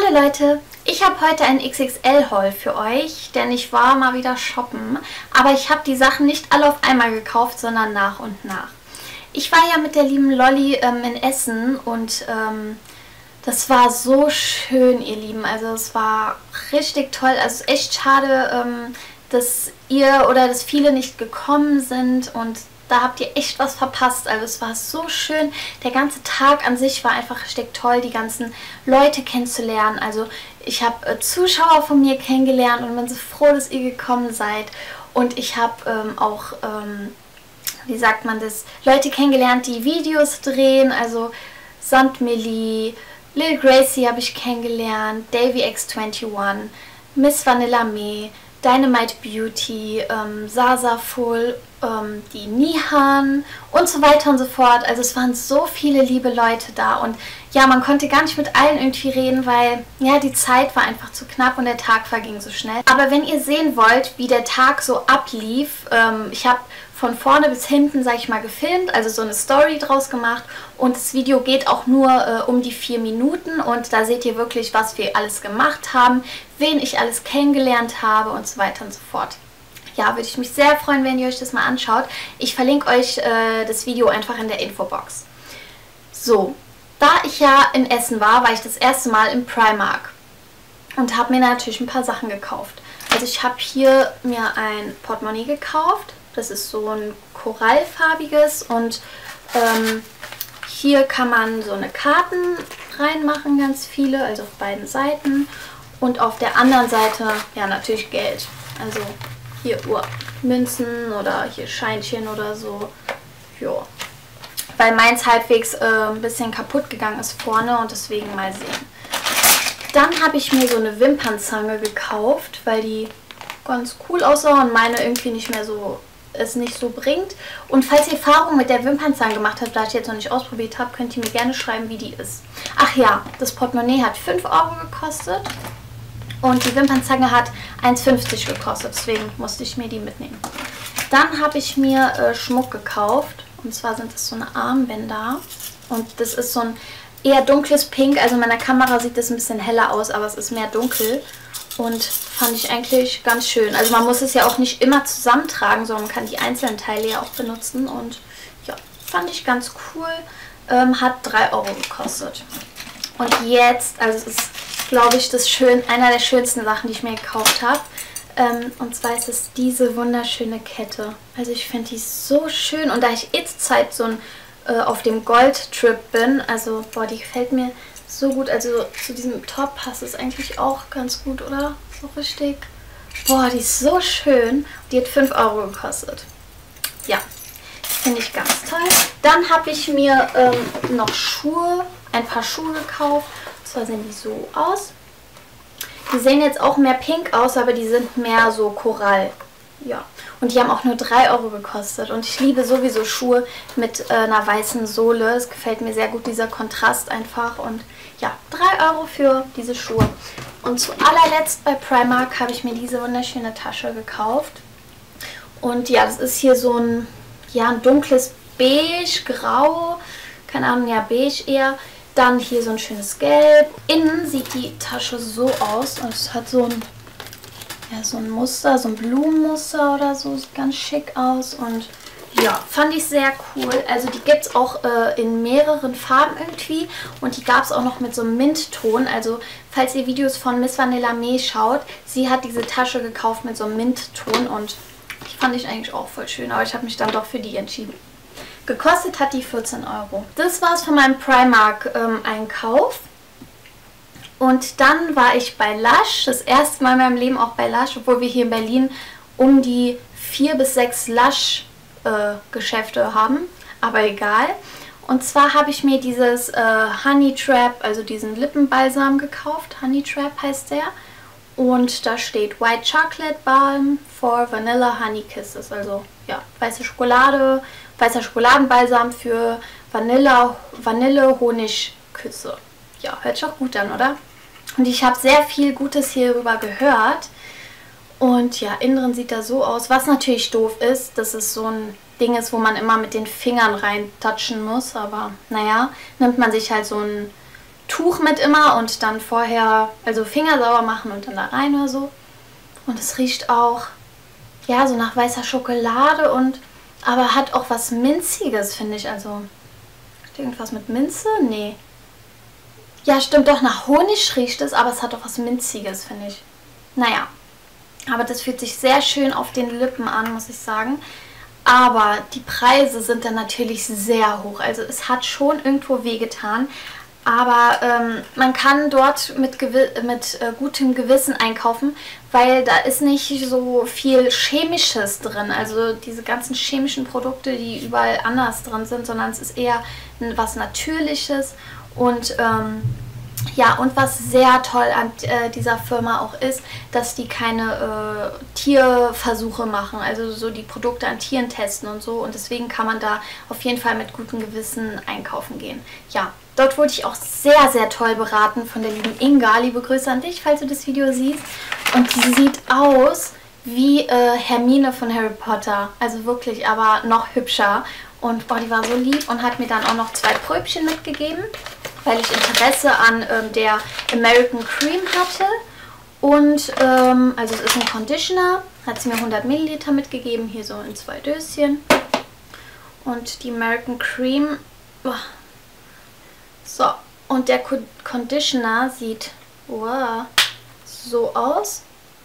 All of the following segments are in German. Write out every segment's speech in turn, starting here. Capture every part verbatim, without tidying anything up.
Hallo Leute, ich habe heute ein X X L-Haul für euch, denn ich war mal wieder shoppen, aber ich habe die Sachen nicht alle auf einmal gekauft, sondern nach und nach. Ich war ja mit der lieben Lolli ähm, in Essen und ähm, das war so schön, ihr Lieben, also es war richtig toll, also es ist echt schade, ähm, dass ihr oder dass viele nicht gekommen sind und da habt ihr echt was verpasst. Also es war so schön. Der ganze Tag an sich war einfach richtig toll, die ganzen Leute kennenzulernen. Also ich habe äh, Zuschauer von mir kennengelernt und bin so froh, dass ihr gekommen seid. Und ich habe ähm, auch, ähm, wie sagt man das, Leute kennengelernt, die Videos drehen. Also Sandmilli, Lil Gracie habe ich kennengelernt, Davy X einundzwanzig, Miss Vanilla Mae, Dynamite Beauty, ähm, Sasa Full, ähm, die Nihan und so weiter und so fort. Also es waren so viele liebe Leute da und ja, man konnte gar nicht mit allen irgendwie reden, weil ja, die Zeit war einfach zu knapp und der Tag verging so schnell. Aber wenn ihr sehen wollt, wie der Tag so ablief, ähm, ich habe von vorne bis hinten, sag ich mal, gefilmt, also so eine Story draus gemacht und das Video geht auch nur äh, um die vier Minuten und da seht ihr wirklich, was wir alles gemacht haben, wen ich alles kennengelernt habe und so weiter und so fort. Ja, würde ich mich sehr freuen, wenn ihr euch das mal anschaut. Ich verlinke euch äh, das Video einfach in der Infobox. So, da ich ja in Essen war, war ich das erste Mal im Primark und habe mir natürlich ein paar Sachen gekauft. Also ich habe hier mir ein Portemonnaie gekauft. Das ist so ein korallfarbiges und ähm, hier kann man so eine Karten reinmachen, ganz viele, also auf beiden Seiten. Und auf der anderen Seite, ja, natürlich Geld. Also hier oh, Münzen oder hier Scheinchen oder so. Ja. Weil meins halbwegs äh, ein bisschen kaputt gegangen ist vorne und deswegen mal sehen. Dann habe ich mir so eine Wimpernzange gekauft, weil die ganz cool aussah und meine irgendwie nicht mehr so es nicht so bringt. Und falls ihr Erfahrungen mit der Wimpernzange gemacht habt, da ich jetzt noch nicht ausprobiert habe, könnt ihr mir gerne schreiben, wie die ist. Ach ja, das Portemonnaie hat fünf Euro gekostet und die Wimpernzange hat eins fünfzig gekostet, deswegen musste ich mir die mitnehmen. Dann habe ich mir äh, Schmuck gekauft und zwar sind das so eine Armbänder und das ist so ein eher dunkles Pink, also in meiner Kamera sieht das ein bisschen heller aus, aber es ist mehr dunkel. Und fand ich eigentlich ganz schön. Also man muss es ja auch nicht immer zusammentragen, sondern man kann die einzelnen Teile ja auch benutzen. Und ja, fand ich ganz cool. Ähm, hat drei Euro gekostet. Und jetzt, also es ist, glaube ich, das schön, einer der schönsten Sachen, die ich mir gekauft habe. Ähm, und zwar ist es diese wunderschöne Kette. Also ich finde die so schön. Und da ich jetzt Zeit so ein, äh, auf dem Gold-Trip bin, also boah, die gefällt mir so gut, also zu diesem Top passt es eigentlich auch ganz gut, oder? So richtig. Boah, die ist so schön. Die hat fünf Euro gekostet. Ja, finde ich ganz toll. Dann habe ich mir ähm, noch Schuhe, ein paar Schuhe gekauft. Und zwar sehen die so aus. Die sehen jetzt auch mehr pink aus, aber die sind mehr so Korall. Ja, und die haben auch nur drei Euro gekostet. Und ich liebe sowieso Schuhe mit äh, einer weißen Sohle. Es gefällt mir sehr gut, dieser Kontrast einfach. Und ja, drei Euro für diese Schuhe. Und zu allerletzt bei Primark habe ich mir diese wunderschöne Tasche gekauft. Und ja, das ist hier so ein, ja, ein dunkles Beige, Grau, keine Ahnung, ja, Beige eher. Dann hier so ein schönes Gelb. Innen sieht die Tasche so aus und es hat so ein, ja, so ein Muster, so ein Blumenmuster oder so. Sieht ganz schick aus und ja, fand ich sehr cool. Also die gibt es auch äh, in mehreren Farben irgendwie und die gab es auch noch mit so einem Mintton. Also falls ihr Videos von Miss Vanilla Mae schaut, sie hat diese Tasche gekauft mit so einem Mintton und die fand ich eigentlich auch voll schön, aber ich habe mich dann doch für die entschieden. Gekostet hat die vierzehn Euro. Das war's von meinem Primark-Einkauf. Und dann war ich bei Lush, das erste Mal in meinem Leben auch bei Lush, obwohl wir hier in Berlin um die vier bis sechs Lush äh, Geschäfte haben, aber egal. Und zwar habe ich mir dieses äh, Honey Trap, also diesen Lippenbalsam gekauft. Honey Trap heißt der. Und da steht White Chocolate Balm for Vanilla Honey Kisses. Also ja, weiße Schokolade, weißer Schokoladenbalsam für Vanille, Vanille Honigküsse. Ja, hört sich auch gut an, oder? Und ich habe sehr viel Gutes hierüber gehört. Und ja, innen drin sieht das so aus. Was natürlich doof ist, dass es so ein Ding ist, wo man immer mit den Fingern rein touchen muss. Aber naja, nimmt man sich halt so ein Tuch mit immer und dann vorher, also Finger sauber machen und dann da rein oder so. Und es riecht auch, ja, so nach weißer Schokolade und, aber hat auch was Minziges, finde ich. Also, irgendwas mit Minze? Nee. Ja, stimmt doch, nach Honig riecht es, aber es hat auch was Minziges, finde ich. Naja, aber das fühlt sich sehr schön auf den Lippen an, muss ich sagen. Aber die Preise sind dann natürlich sehr hoch. Also es hat schon irgendwo wehgetan. Aber ähm, man kann dort mit, mit äh, gutem Gewissen einkaufen, weil da ist nicht so viel Chemisches drin. Also diese ganzen chemischen Produkte, die überall anders drin sind, sondern es ist eher was Natürliches. Und ähm, ja, und was sehr toll an äh, dieser Firma auch ist, dass die keine äh, Tierversuche machen, also so die Produkte an Tieren testen und so. Und deswegen kann man da auf jeden Fall mit gutem Gewissen einkaufen gehen. Ja, dort wurde ich auch sehr, sehr toll beraten von der lieben Inga. Liebe Grüße an dich, falls du das Video siehst. Und die sieht aus wie äh, Hermine von Harry Potter. Also wirklich, aber noch hübscher. Und boah, die war so lieb und hat mir dann auch noch zwei Pröbchen mitgegeben, weil ich Interesse an ähm, der American Cream hatte. Und, ähm, also es ist ein Conditioner, hat sie mir hundert Milliliter mitgegeben, hier so in zwei Döschen. Und die American Cream, oh. So, und der Co Conditioner sieht wow, so aus.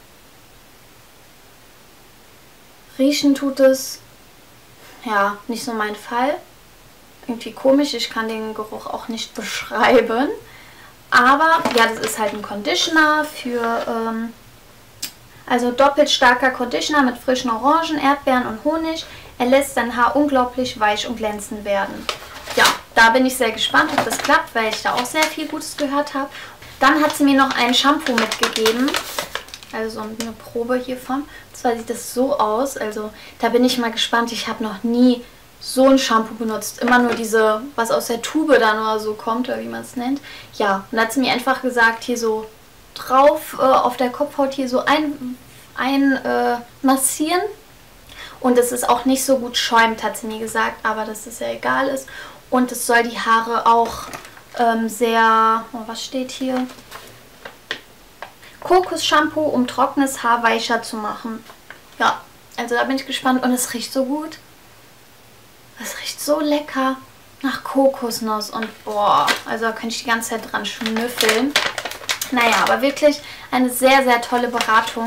Riechen tut es, ja, nicht so mein Fall. Irgendwie komisch, ich kann den Geruch auch nicht beschreiben. Aber ja, das ist halt ein Conditioner für, ähm, also doppelt starker Conditioner mit frischen Orangen, Erdbeeren und Honig. Er lässt sein Haar unglaublich weich und glänzend werden. Ja, da bin ich sehr gespannt, ob das klappt, weil ich da auch sehr viel Gutes gehört habe. Dann hat sie mir noch ein Shampoo mitgegeben. Also so eine Probe hiervon. Und zwar sieht das so aus. Also da bin ich mal gespannt. Ich habe noch nie so ein Shampoo benutzt. Immer nur diese, was aus der Tube dann oder so kommt, oder wie man es nennt. Ja, und dann hat sie mir einfach gesagt, hier so drauf äh, auf der Kopfhaut hier so ein, ein äh, massieren. Und es ist auch nicht so gut schäumt, hat sie mir gesagt, aber dass es ja egal ist. Und es soll die Haare auch ähm, sehr, oh, was steht hier? Kokos-Shampoo, um trockenes Haar weicher zu machen. Ja, also da bin ich gespannt und es riecht so gut. Es riecht so lecker nach Kokosnuss und boah, also da könnte ich die ganze Zeit dran schnüffeln. Naja, aber wirklich eine sehr, sehr tolle Beratung.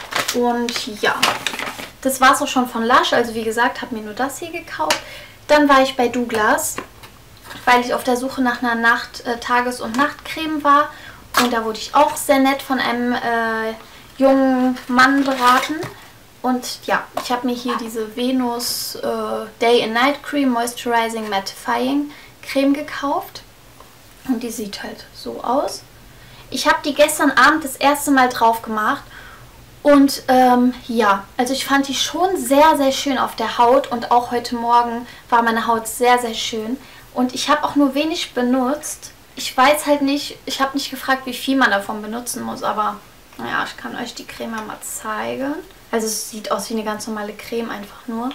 Und ja, das war es auch schon von Lush. Also wie gesagt, habe mir nur das hier gekauft. Dann war ich bei Douglas, weil ich auf der Suche nach einer Nacht-, äh, Tages- und Nachtcreme war. Und da wurde ich auch sehr nett von einem äh, jungen Mann beraten. Und ja, ich habe mir hier diese Venus äh, Day and Night Cream Moisturizing Mattifying Creme gekauft. Und die sieht halt so aus. Ich habe die gestern Abend das erste Mal drauf gemacht. Und ähm, ja, also ich fand die schon sehr, sehr schön auf der Haut. Und auch heute Morgen war meine Haut sehr, sehr schön. Und ich habe auch nur wenig benutzt. Ich weiß halt nicht, ich habe nicht gefragt, wie viel man davon benutzen muss, aber naja, ich kann euch die Creme mal zeigen. Also es sieht aus wie eine ganz normale Creme, einfach nur.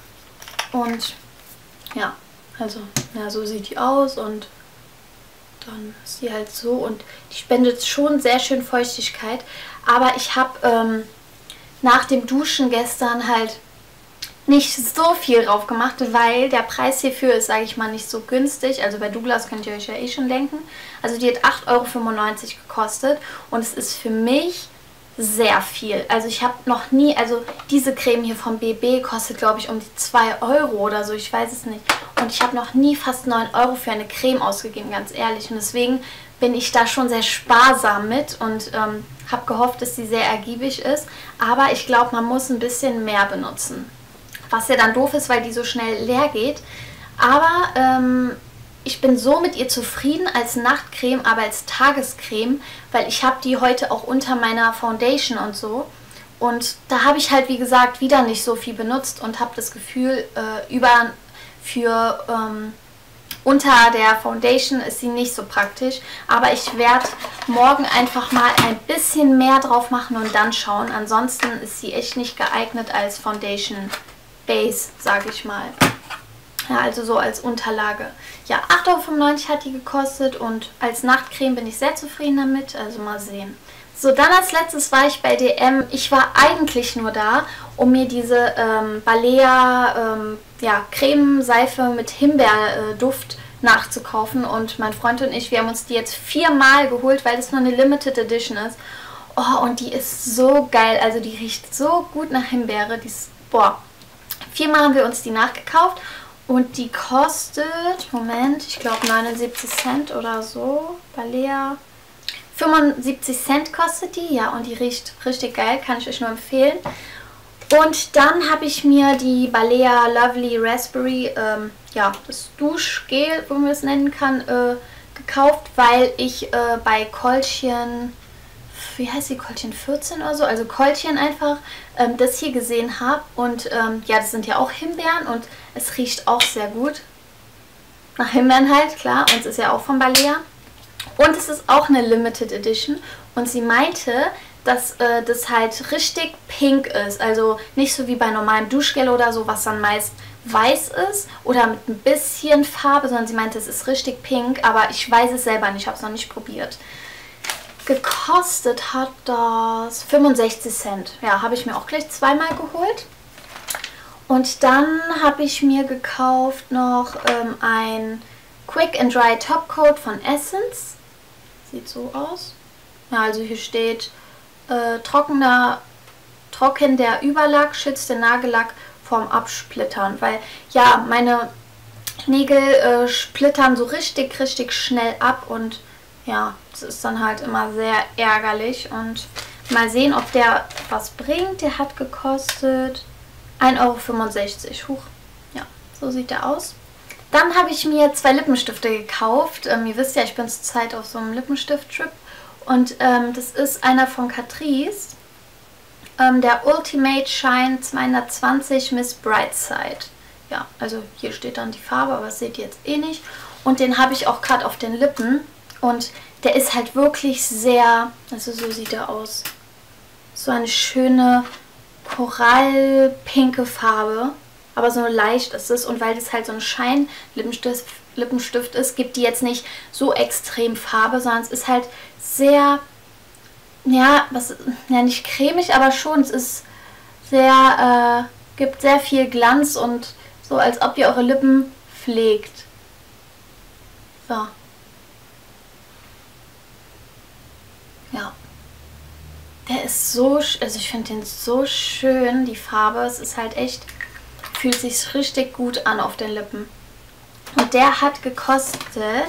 Und ja, also ja, so sieht die aus und dann ist die halt so und die spendet schon sehr schön Feuchtigkeit. Aber ich habe ähm, nach dem Duschen gestern halt nicht so viel drauf gemacht, weil der Preis hierfür ist, sage ich mal, nicht so günstig. Also bei Douglas könnt ihr euch ja eh schon denken. Also die hat acht Euro fünfundneunzig gekostet und es ist für mich sehr viel. Also ich habe noch nie, also diese Creme hier vom B B kostet, glaube ich, um die zwei Euro oder so, ich weiß es nicht. Und ich habe noch nie fast neun Euro für eine Creme ausgegeben, ganz ehrlich. Und deswegen bin ich da schon sehr sparsam mit und ähm, habe gehofft, dass sie sehr ergiebig ist. Aber ich glaube, man muss ein bisschen mehr benutzen. Was ja dann doof ist, weil die so schnell leer geht. Aber ähm, ich bin so mit ihr zufrieden als Nachtcreme, aber als Tagescreme, weil ich habe die heute auch unter meiner Foundation und so. Und da habe ich halt, wie gesagt, wieder nicht so viel benutzt und habe das Gefühl, äh, über für ähm, unter der Foundation ist sie nicht so praktisch. Aber ich werde morgen einfach mal ein bisschen mehr drauf machen und dann schauen. Ansonsten ist sie echt nicht geeignet als Foundation Base, sage ich mal. Ja, also so als Unterlage. Ja, acht Euro fünfundneunzig hat die gekostet und als Nachtcreme bin ich sehr zufrieden damit. Also mal sehen. So, dann als letztes war ich bei D M. Ich war eigentlich nur da, um mir diese ähm, Balea ähm, ja, Cremeseife mit Himbeerduft äh, nachzukaufen. Und mein Freund und ich, wir haben uns die jetzt viermal geholt, weil das nur eine Limited Edition ist. Oh, und die ist so geil. Also die riecht so gut nach Himbeere. Die ist, boah. Viermal haben wir uns die nachgekauft. Und die kostet, Moment, ich glaube neunundsiebzig Cent oder so. Balea. fünfundsiebzig Cent kostet die, ja, und die riecht richtig geil, kann ich euch nur empfehlen. Und dann habe ich mir die Balea Lovely Raspberry, ähm, ja, das Duschgel, wo man es nennen kann, äh, gekauft, weil ich äh, bei Koltchen, wie heißt die, Koltchen vierzehn oder so, also Koltchen einfach, ähm, das hier gesehen habe. Und ähm, ja, das sind ja auch Himbeeren und es riecht auch sehr gut. Nach Himbeeren halt, klar, und es ist ja auch von Balea. Und es ist auch eine Limited Edition. Und sie meinte, dass äh, das halt richtig pink ist. Also nicht so wie bei normalem Duschgel oder so, was dann meist weiß ist oder mit ein bisschen Farbe, sondern sie meinte, es ist richtig pink. Aber ich weiß es selber nicht, ich habe es noch nicht probiert. Gekostet hat das fünfundsechzig Cent. Ja, habe ich mir auch gleich zweimal geholt. Und dann habe ich mir gekauft noch ähm, ein Quick and Dry Topcoat von Essence. Sieht so aus. Ja, also hier steht äh, trockener, trocken der Überlack schützt den Nagellack vorm Absplittern. Weil ja, meine Nägel äh, splittern so richtig, richtig schnell ab und ja, das ist dann halt immer sehr ärgerlich. Und mal sehen, ob der was bringt. Der hat gekostet ein Euro fünfundsechzig. Huch. Ja, so sieht der aus. Dann habe ich mir zwei Lippenstifte gekauft. Ähm, ihr wisst ja, ich bin zurzeit auf so einem Lippenstift-Trip. Und ähm, das ist einer von Catrice. Ähm, der Ultimate Shine zweihundertzwanzig Miss Brightside. Ja, also hier steht dann die Farbe, aber das seht ihr jetzt eh nicht. Und den habe ich auch gerade auf den Lippen. Und der ist halt wirklich sehr, also so sieht er aus. So eine schöne korallpinke Farbe. Aber so leicht ist es. Und weil das halt so ein Schein-Lippenstift Lippenstift ist, gibt die jetzt nicht so extrem Farbe, sondern es ist halt sehr, ja, was, ja nicht cremig, aber schon, es ist sehr, äh, gibt sehr viel Glanz und so, als ob ihr eure Lippen pflegt. So. Ja. Der ist so, also ich finde den so schön, die Farbe. Es ist halt echt, fühlt sich richtig gut an auf den Lippen. Und der hat gekostet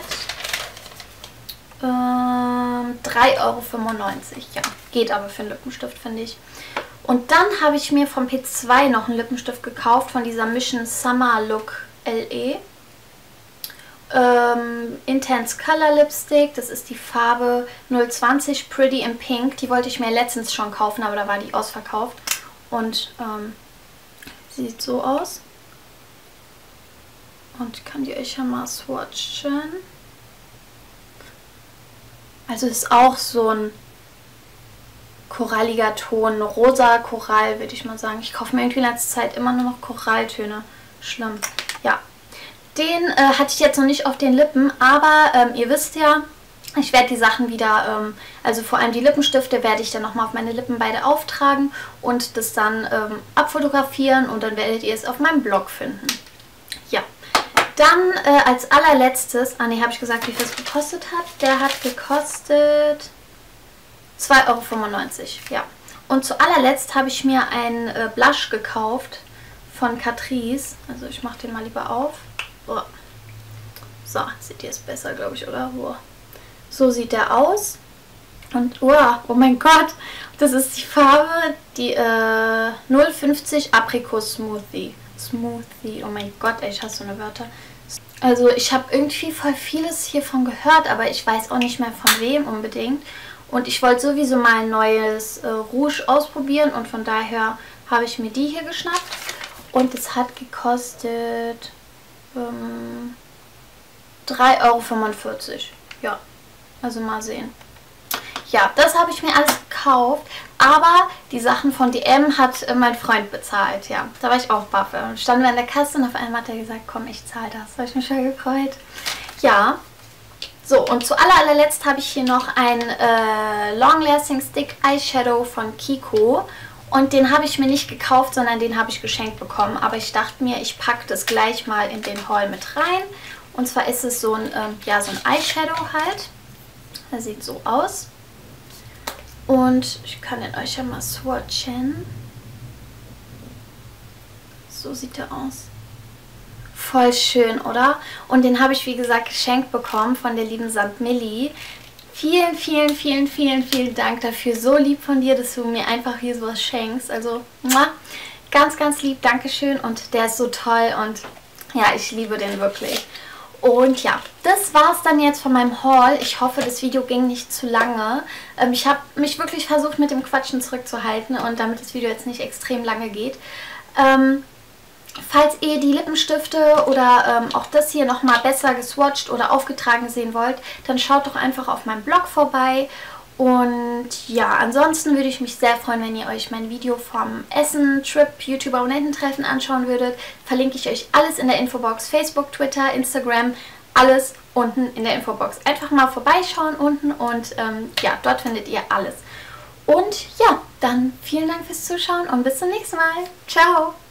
ähm, drei Euro fünfundneunzig. Ja, geht aber für einen Lippenstift, finde ich. Und dann habe ich mir vom P zwei noch einen Lippenstift gekauft, von dieser Mission Summer Look L E. Ähm, Intense Color Lipstick, das ist die Farbe null zwanzig Pretty in Pink. Die wollte ich mir letztens schon kaufen, aber da war die ausverkauft. Und ähm, sieht so aus. Und kann die euch ja mal swatchen. Also ist auch so ein koralliger Ton, rosa Korall, würde ich mal sagen. Ich kaufe mir irgendwie in letzter Zeit immer nur noch Koralltöne. Schlimm. Ja. Den äh, hatte ich jetzt noch nicht auf den Lippen, aber ähm, ihr wisst ja, ich werde die Sachen wieder, ähm, also vor allem die Lippenstifte, werde ich dann nochmal auf meine Lippen beide auftragen und das dann ähm, abfotografieren und dann werdet ihr es auf meinem Blog finden. Ja. Dann äh, als allerletztes, ah ne, habe ich gesagt, wie viel es gekostet hat. Der hat gekostet zwei Euro fünfundneunzig, ja. Und zu allerletzt habe ich mir einen äh, Blush gekauft von Catrice. Also ich mache den mal lieber auf. Oh. So, seht ihr es besser, glaube ich, oder? Oh. So sieht der aus. Und oh, oh mein Gott, das ist die Farbe, die äh, null fünfzig Apricot Smoothie. Smoothie, oh mein Gott, ey, ich hasse so eine Wörter. Also ich habe irgendwie voll vieles hiervon gehört, aber ich weiß auch nicht mehr von wem unbedingt. Und ich wollte sowieso mal ein neues äh, Rouge ausprobieren und von daher habe ich mir die hier geschnappt. Und es hat gekostet ähm, drei Euro fünfundvierzig. Ja, also mal sehen. Ja, das habe ich mir alles gekauft, Aber die Sachen von D M hat äh, mein Freund bezahlt, ja. Da war ich auch baff. Standen wir an der Kasse und auf einmal hat er gesagt, komm, ich zahle das. Da habe ich mich schon gefreut. Ja. So, und zu aller, allerletzt habe ich hier noch ein äh, Long Lasting Stick Eyeshadow von Kiko. Und den habe ich mir nicht gekauft, sondern den habe ich geschenkt bekommen. Aber ich dachte mir, ich packe das gleich mal in den Haul mit rein. Und zwar ist es so ein, ähm, ja, so ein Eyeshadow halt. Der sieht so aus. Und ich kann den euch ja mal swatchen. So sieht er aus. Voll schön, oder? Und den habe ich, wie gesagt, geschenkt bekommen von der lieben Sankt Milli. Vielen, vielen, vielen, vielen, vielen Dank dafür. So lieb von dir, dass du mir einfach hier sowas schenkst. Also, muah, ganz, ganz lieb. Dankeschön. Und der ist so toll und ja, ich liebe den wirklich. Und ja, das war's dann jetzt von meinem Haul. Ich hoffe, das Video ging nicht zu lange. Ähm, ich habe mich wirklich versucht, mit dem Quatschen zurückzuhalten und damit das Video jetzt nicht extrem lange geht. Ähm... Falls ihr die Lippenstifte oder ähm, auch das hier nochmal besser geswatcht oder aufgetragen sehen wollt, dann schaut doch einfach auf meinem Blog vorbei. Und ja, ansonsten würde ich mich sehr freuen, wenn ihr euch mein Video vom Essen, Trip, YouTube-Abonnententreffen anschauen würdet. Verlinke ich euch alles in der Infobox, Facebook, Twitter, Instagram, alles unten in der Infobox. Einfach mal vorbeischauen unten und ähm, ja, dort findet ihr alles. Und ja, dann vielen Dank fürs Zuschauen und bis zum nächsten Mal. Ciao!